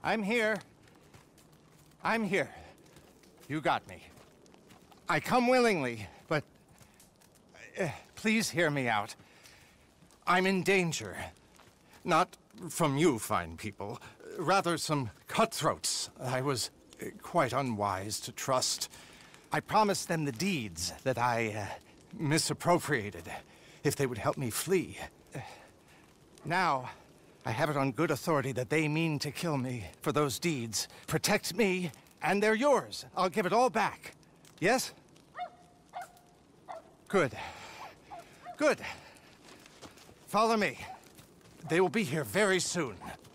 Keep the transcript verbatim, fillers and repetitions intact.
I'm here. I'm here. You got me. I come willingly, but uh, please hear me out. I'm in danger. Not from you, fine people. Rather some cutthroats I was uh, quite unwise to trust. I promised them the deeds that I uh, misappropriated if they would help me flee. Uh, now, I have it on good authority that they mean to kill me for those deeds. Protect me, and they're yours. I'll give it all back. Yes? Good. Good. Follow me. They will be here very soon.